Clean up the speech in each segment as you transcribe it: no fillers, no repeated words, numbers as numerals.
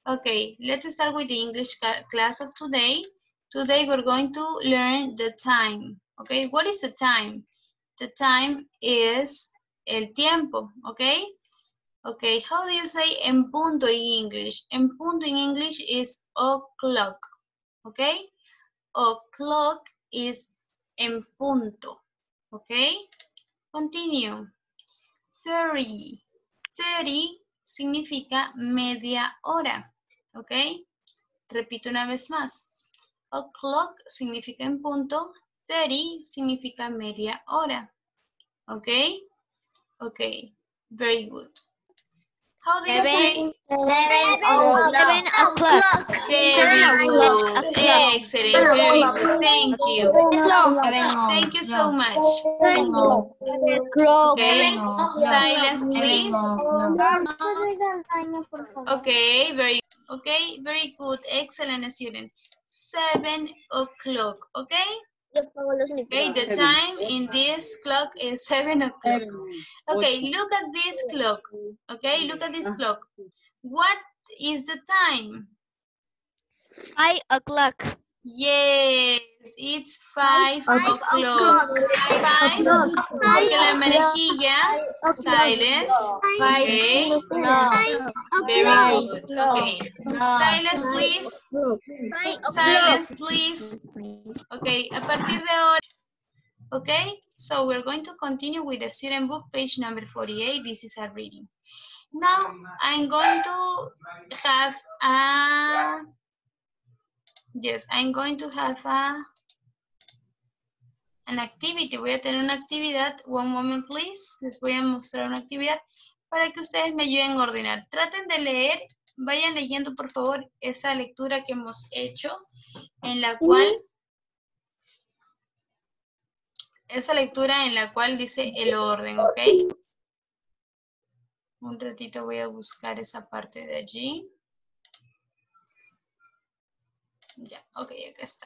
Okay, let's start with the English class of today. Today we're going to learn the time. Okay, what is the time? The time is el tiempo, okay? Okay, how do you say en punto in English? En punto in English is o'clock, okay? O'clock is en punto, okay? Continue. 30. 30 significa media hora, ¿ok? Repito una vez más. O'clock significa en punto, 30 significa media hora, ¿ok? Ok, very good. How do you say? 7 o'clock. Very good. Excellent, very good. Thank you. Thank you so much. Okay, silence please. Okay, very good. Excellent student. 7 o'clock, okay? Okay, the time in this clock is 7 o'clock. Okay, look at this clock. Okay, look at this clock. What is the time? 5 o'clock. Yes, it's 5 o'clock. 5. Porque la manejilla. Silence. Okay. Very good. Okay. Silence, please. Silence, please. Okay, a partir de ahora. Okay, so we're going to continue with the student book, page number 48. This is our reading. Now, I'm going to have a... Yes, I'm going to have an activity. Voy a tener una actividad. One moment, please. Les voy a mostrar una actividad para que ustedes me ayuden a ordenar. Traten de leer. Vayan leyendo, por favor, esa lectura que hemos hecho en la cual... Esa lectura en la cual dice el orden, ¿ok? Un ratito voy a buscar esa parte de allí. Ya, ok, acá está.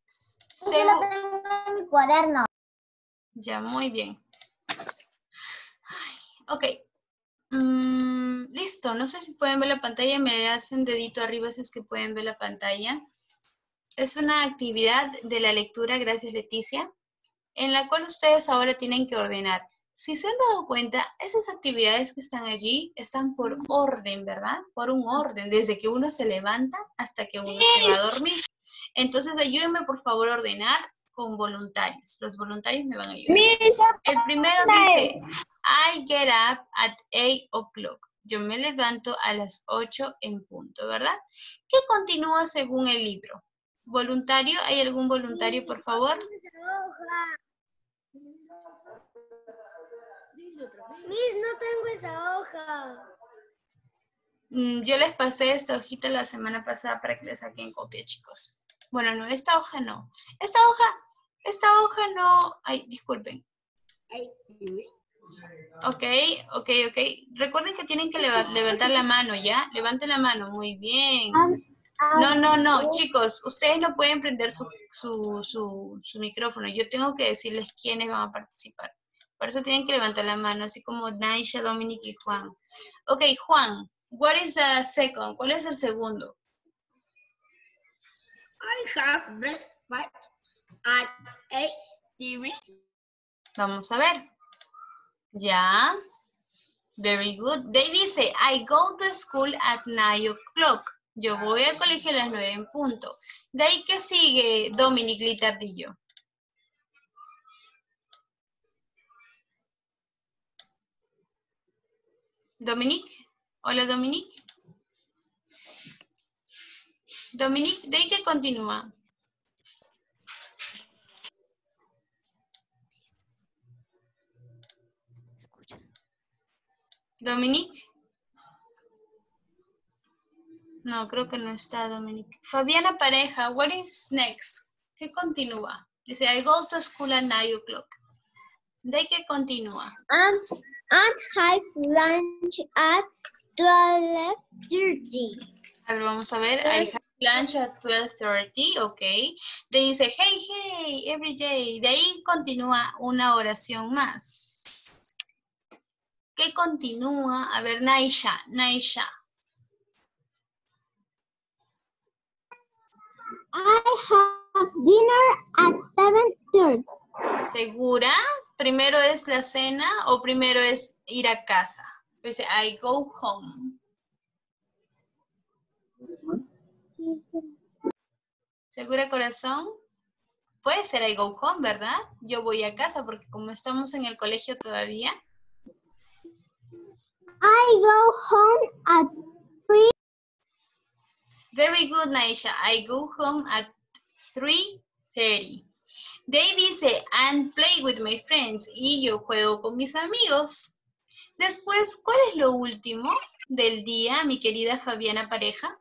Mi cuaderno. Ya, muy bien. Ay, ok. Listo, no sé si pueden ver la pantalla. Me hacen dedito arriba si es que pueden ver la pantalla. Es una actividad de la lectura, gracias Leticia, en la cual ustedes ahora tienen que ordenar. Si se han dado cuenta, esas actividades que están allí están por orden, ¿verdad? Por un orden, desde que uno se levanta hasta que uno se va a dormir. Entonces, ayúdenme por favor a ordenar con voluntarios. Los voluntarios me van a ayudar. El primero dice, I get up at 8 o'clock. Yo me levanto a las 8 en punto, ¿verdad? ¿Qué continúa según el libro? ¿Voluntario? ¿Hay algún voluntario, por favor? Miss, no tengo esa hoja. Yo les pasé esta hojita la semana pasada para que le saquen copia, chicos. Bueno, no, esta hoja no. Esta hoja no. Ay, disculpen. Ok. Recuerden que tienen que levantar la mano, ¿ya? Levanten la mano, muy bien. No, chicos, ustedes no pueden prender su micrófono. Yo tengo que decirles quiénes van a participar. Por eso tienen que levantar la mano, así como Naisha, Dominic y Juan. Ok, Juan, what is the second? ¿Cuál es el segundo? I have breakfast at 8:30. Vamos a ver. Ya. Very good. They dice, I go to school at 9 o'clock. Yo voy al colegio a las 9 en punto. De ahí que sigue Dominic Litardillo. Dominic. Hola, Dominic. Dominic, ¿de ahí que continúa? Dominic. No, creo que no está Dominic. Fabiana Pareja, what is next? ¿Qué continúa? Dice, I go to school at 9 o'clock. ¿De ahí que continúa? And have lunch at 12:30. A ver, vamos a ver. I have lunch at 12:30, ok. De ahí dice, hey, every day. De ahí continúa una oración más. ¿Qué continúa? A ver, Naisha. dinner at 7:30. ¿Segura? ¿Primero es la cena o primero es ir a casa? Dice, I go home. ¿Segura, corazón? Puede ser I go home, ¿verdad? Yo voy a casa porque como estamos en el colegio todavía. I go home at 3. Very good, Naisha. I go home at 3:30. De ahí dice, and play with my friends. Y yo juego con mis amigos. Después, ¿cuál es lo último del día, mi querida Fabiana Pareja?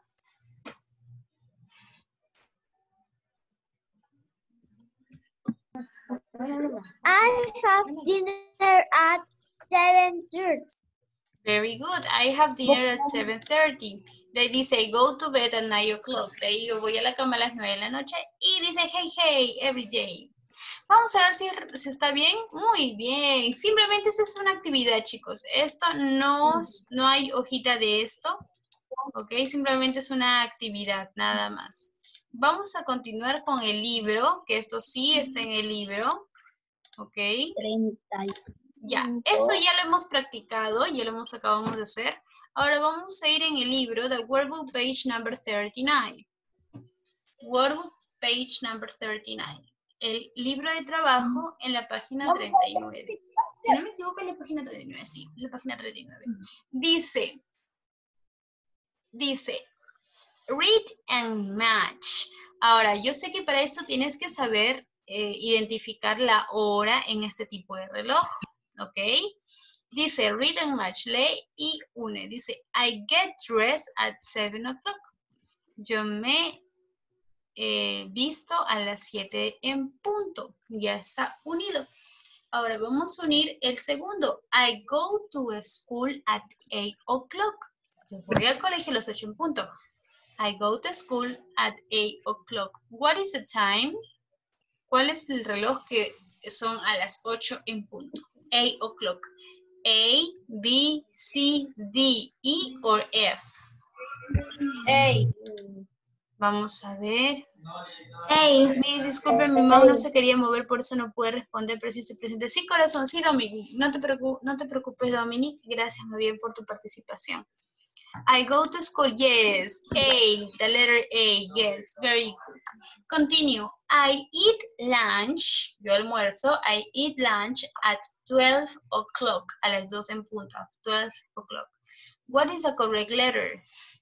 I have dinner at 7:30. Very good. I have dinner at 7:30. De ahí dice, I go to bed at 9 o'clock. De ahí yo voy a la cama a las 9 de la noche. Y dice, hey, hey, every day. Vamos a ver si está bien. Muy bien. Simplemente esta es una actividad, chicos. Esto no hay hojita de esto. Ok, simplemente es una actividad, nada más. Vamos a continuar con el libro, que esto sí está en el libro. Ok. 30. Ya, esto ya lo hemos practicado, ya lo acabamos de hacer. Ahora vamos a ir en el libro, the workbook page number 39. Workbook page number 39. El libro de trabajo en la página 39. Si no me equivoco, es la página 39, sí, la página 39. Dice, read and match. Ahora, yo sé que para esto tienes que saber identificar la hora en este tipo de reloj. ¿Ok? Dice, read and match, lee y une. Dice, I get dressed at 7 o'clock. Yo me visto a las 7 en punto. Ya está unido. Ahora vamos a unir el segundo. I go to school at 8 o'clock. Yo voy al colegio a las 8 en punto. I go to school at 8 o'clock. What is the time? ¿Cuál es el reloj que son a las 8 en punto? 8 o'clock. A, B, C, D, E or F. A. Vamos a ver. A. Miss, disculpe, mi mouse no se quería mover, por eso no pude responder, pero sí estoy presente. Sí, corazón, sí, Dominic. No te preocupes, Dominic. Gracias, muy bien, por tu participación. I go to school, yes. A, the letter A, yes. Very good. Continue. I eat lunch, yo almuerzo, I eat lunch at 12 o'clock, a las 2 en punto, 12 o'clock. What is the correct letter?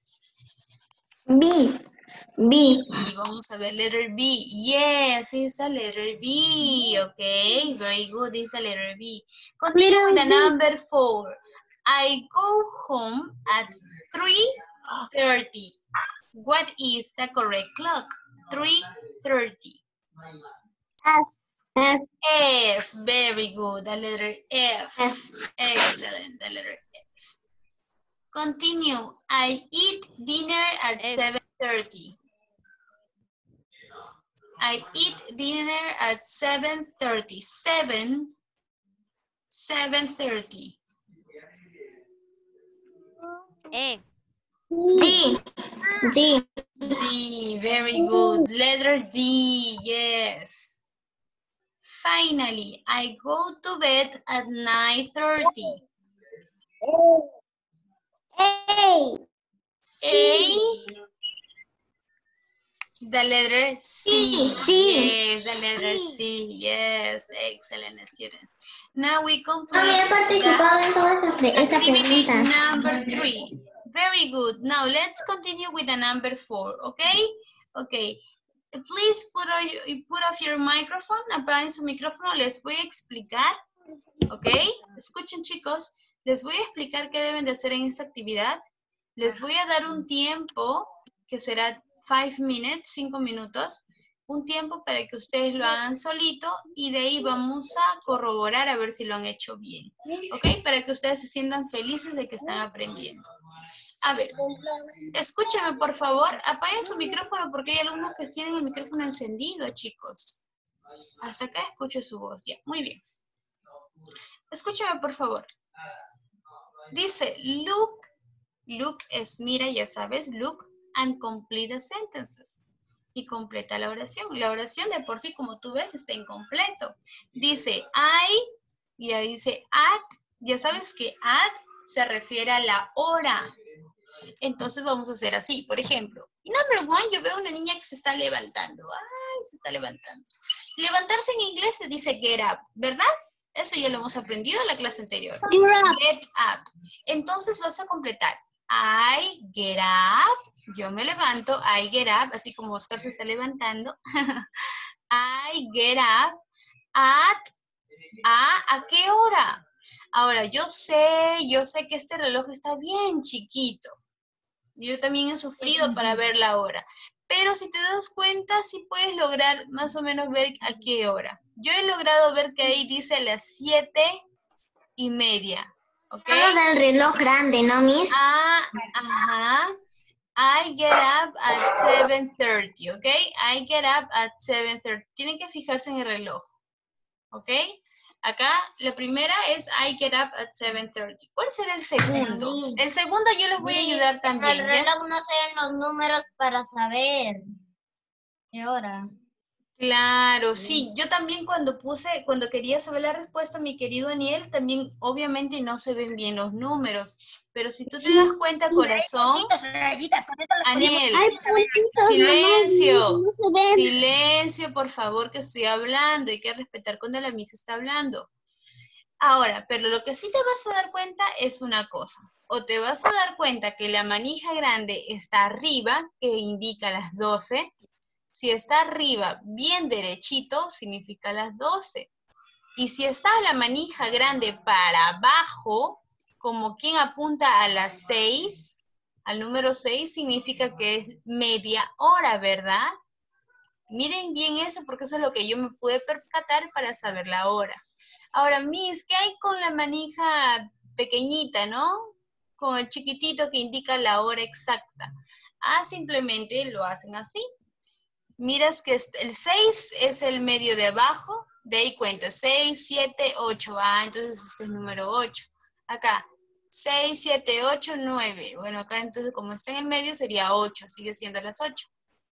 B. B. Y vamos a ver, letter B. Yes, it's a letter B. Okay, very good, it's a letter B. Continue with the number 4. I go home at 3:30. What is the correct clock? 3:30. F. F, very good, the letter F. Excellent, the letter F. Continue. I eat dinner at 7:30. I eat dinner at 7:30. 7:30. E. D. D. D, very good. Letter D, yes. Finally, I go to bed at 9:30. A. A, the letter C. C. Yes, the letter C. Yes, excellent, students. Now we complete the activity number 3. Very good. Now let's continue with the number 4, okay? Okay. Please put off your microphone. Apaguen su micrófono. Les voy a explicar, ¿ok? Escuchen, chicos. Les voy a explicar qué deben de hacer en esta actividad. Les voy a dar un tiempo que será 5 minutos. Un tiempo para que ustedes lo hagan solito y de ahí vamos a corroborar a ver si lo han hecho bien. ¿Ok? Para que ustedes se sientan felices de que están aprendiendo. A ver, escúchame por favor, apaguen su micrófono porque hay alumnos que tienen el micrófono encendido, chicos. Hasta acá escucho su voz, ya, muy bien. Escúchame por favor. Dice, look es mira, ya sabes, look and complete the sentences. y completa la oración. La oración de por sí, como tú ves, está incompleto. Dice I, y ahí dice at. Ya sabes que at se refiere a la hora. Entonces vamos a hacer así. Por ejemplo, number one, yo veo a una niña que se está levantando. Ay, se está levantando. Levantarse en inglés se dice get up, ¿verdad? Eso ya lo hemos aprendido en la clase anterior. Get up. Entonces vas a completar. I get up. Yo me levanto. I get up. Así como Oscar se está levantando. I get up at... ¿A qué hora? Ahora, yo sé que este reloj está bien chiquito. Yo también he sufrido para ver la hora. Pero si te das cuenta, sí puedes lograr más o menos ver a qué hora. Yo he logrado ver que ahí dice las 7:30. ¿Ok? Hablo del reloj grande, ¿no, Miss? Ajá. I get up at 7:30, ¿ok? I get up at 7:30. Tienen que fijarse en el reloj. ¿Ok? Acá la primera es I get up at 7:30. ¿Cuál será el segundo? El segundo yo les voy a ayudar también. En el reloj no se ven los números para saber qué hora. Claro, sí. Yo también cuando quería saber la respuesta, mi querido Aniel, también obviamente no se ven bien los números. Pero si tú te das cuenta, corazón, Aniel, silencio, silencio, por favor, que estoy hablando. Hay que respetar cuando la Miss está hablando. Ahora, pero lo que sí te vas a dar cuenta es una cosa. O te vas a dar cuenta que la manija grande está arriba, que indica las 12. Si está arriba bien derechito, significa las 12. Y si está la manija grande para abajo, como quien apunta a las 6, al número 6, significa que es media hora, ¿verdad? Miren bien eso, porque eso es lo que yo me pude percatar para saber la hora. Ahora, Miss, ¿qué hay con la manija pequeñita, no? Con el chiquitito que indica la hora exacta. Simplemente lo hacen así. Miras que el 6 es el medio de abajo, de ahí cuenta 6, 7, 8. Entonces este es el número 8. Acá, 6, 7, 8, 9. Bueno, acá entonces como está en el medio sería 8, sigue siendo las 8.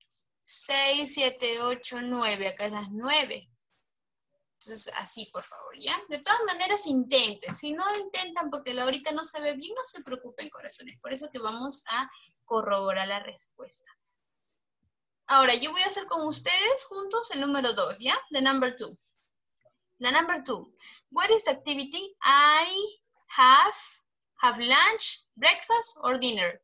6, 7, 8, 9. Acá es las 9. Entonces, así, por favor, ¿ya? De todas maneras, intenten. Si no lo intentan porque la horita no se ve bien, no se preocupen, corazones. Por eso que vamos a corroborar la respuesta. Ahora, yo voy a hacer con ustedes juntos el número 2, ¿ya? The number 2. The number 2. What is the activity? I have lunch, breakfast, or dinner?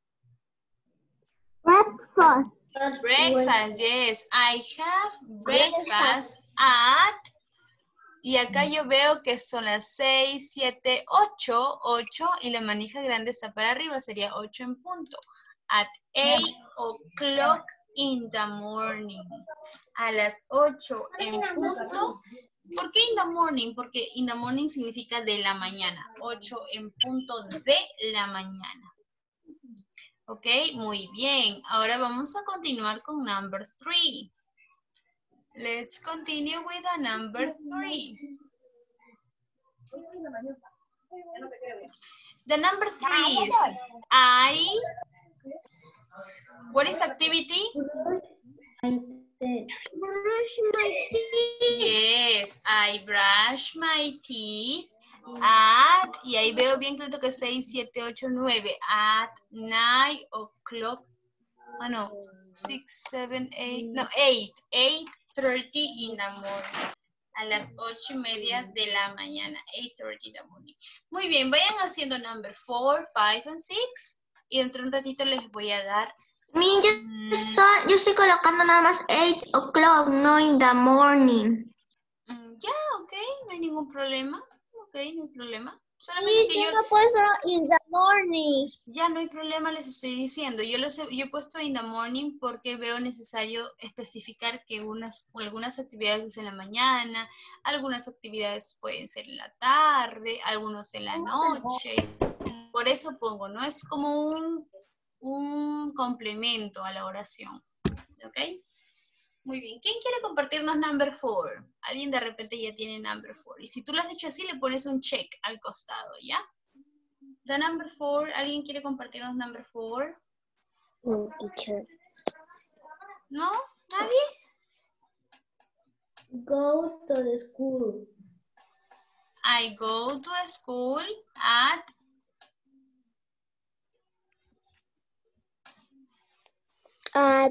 Breakfast. Breakfast, yes. I have breakfast at... Y acá yo veo que son las 6, 7, 8, 8, y la manija grande está para arriba, sería 8 en punto. At 8 o'clock in the morning. A las 8 en punto. ¿Por qué in the morning? Porque in the morning significa de la mañana. 8 en punto de la mañana. Ok, muy bien. Ahora vamos a continuar con number 3. Let's continue with a number 3. The number 3 is what is activity? Brush my teeth. Yes, I brush my teeth at, y ahí veo bien claro que 6, 7, 8, 9, at 9 o'clock, 6, 7, 8, 8:30 in the morning. A las 8:30 de la mañana, 8:30 in the morning. Muy bien, vayan haciendo number 4, 5, and 6, y dentro de un ratito les voy a dar... Yo estoy colocando nada más 8 o'clock, no in the morning. Ya, ok, no hay ningún problema. Ok, no hay problema. Solamente que yo... no puedo in the morning. Ya no hay problema, les estoy diciendo. Yo he puesto in the morning porque veo necesario especificar que algunas actividades en la mañana, algunas actividades pueden ser en la tarde, algunos en la noche. Por eso pongo, ¿no? Es como un complemento a la oración. ¿Ok? Muy bien. ¿Quién quiere compartirnos number 4? Alguien de repente ya tiene number 4. Y si tú lo has hecho así, le pones un check al costado, ¿ya? The number 4. ¿Alguien quiere compartirnos number 4? Teacher. ¿No? ¿Nadie? Go to the school. I go to school at At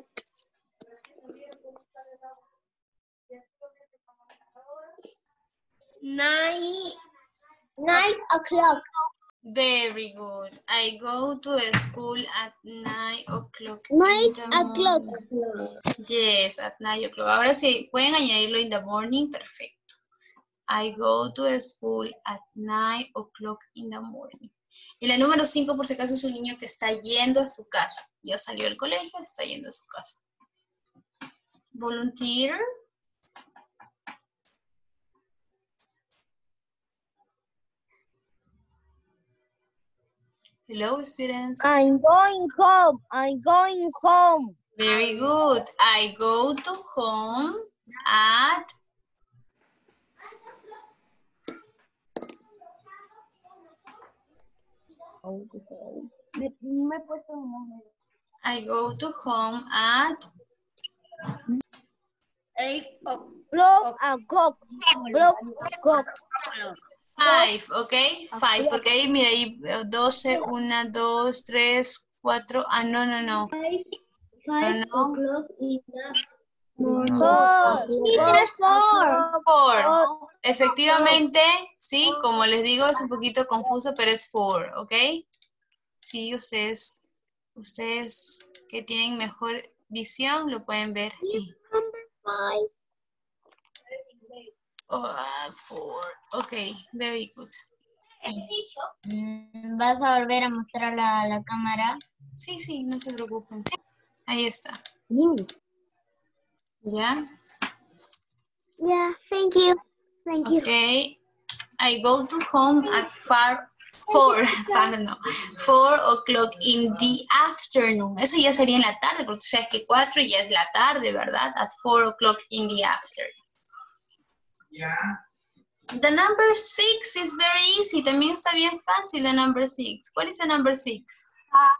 9 o'clock. Very good. I go to school at 9 o'clock. 9 o'clock. Yes, at 9 o'clock. Ahora sí, pueden añadirlo in the morning, perfecto. I go to school at 9 o'clock in the morning. Y la número 5, por si acaso, es un niño que está yendo a su casa. Ya salió del colegio, está yendo a su casa. Volunteer. Hello, students. I'm going home. I'm going home. Very good. I go to home at I go to home at 8 o'clock. 5, ¿ok? 5, porque ahí, mira, ahí 12, 1, 2, 3, 4, no. 5 o'clock in the morning. 4. Efectivamente, sí, como les digo, es un poquito confuso, pero es 4, ¿ok? Sí, ustedes que tienen mejor visión lo pueden ver. 4. Ok, very good. ¿Vas a volver a mostrar la cámara? Sí, no se preocupen. Ahí está. ¿Ya? Yeah, thank you. Thank you. Okay. I go to home at 4 o'clock in the afternoon. Eso ya sería en la tarde, porque tú sabes que 4 ya es la tarde, ¿verdad? At 4 o'clock in the afternoon. Yeah. The number 6 is very easy. También está bien fácil, the number 6. What is the number 6?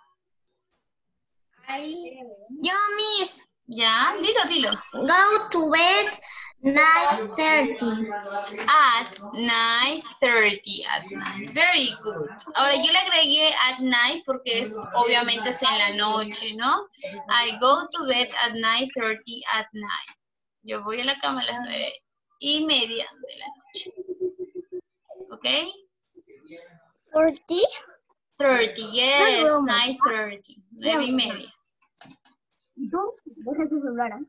Yo, miss. Ya, dilo. Go to bed 9:30. At 9:30 at night. Very good. Ahora yo le agregué at night porque obviamente es en la noche, ¿no? I go to bed at 9:30 at night. Yo voy a la cama a las 9:30 de la noche. ¿Ok? 40. 30, yes, 9:30. 9:30. Deja tu celular.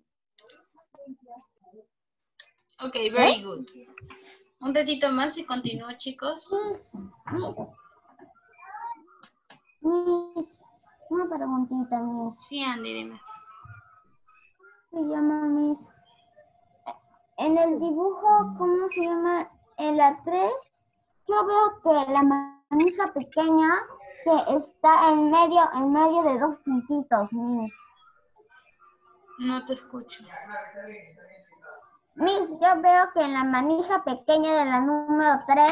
Ok, very good. Un ratito más y continúo, chicos. Miss, una preguntita, miss. Sí, Andy, dime. Se llama miss. En el dibujo, ¿cómo se llama? En la 3, yo veo que la manija pequeña que está en medio de dos puntitos, miss. No te escucho. Miss, yo veo que en la manija pequeña de la número 3,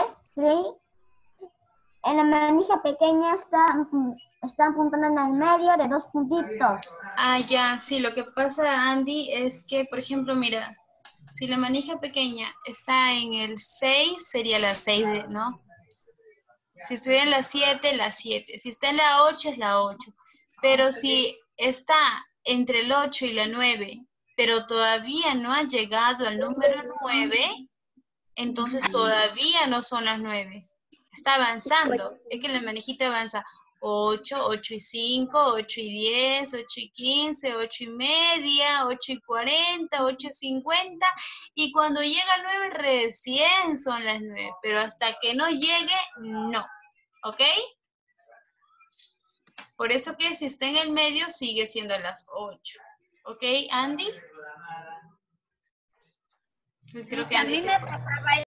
en la manija pequeña están apuntando en el medio de dos puntitos. Ah, ya, sí, lo que pasa, Andy, es que, por ejemplo, mira, si la manija pequeña está en el 6, sería la 6, ¿no? Si estuviera en la 7, la 7. Si está en la 8, es la 8. Pero si está entre el 8 y la 9, pero todavía no ha llegado al número 9, entonces todavía no son las 9. Está avanzando. Es que la manijita avanza 8, 8 y 5, 8 y 10, 8 y 15, 8 y media, 8 y 40, 8 y 50. Y cuando llega al 9 recién son las 9. Pero hasta que no llegue, no. ¿Ok? Por eso que si está en el medio, sigue siendo las 8. ¿Ok, Andy? Creo que a Andy mí se me fue. pasaba